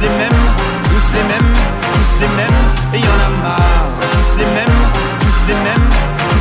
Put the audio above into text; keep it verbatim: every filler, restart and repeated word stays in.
les mêmes, tous les mêmes, tous les mêmes, et y en a marre.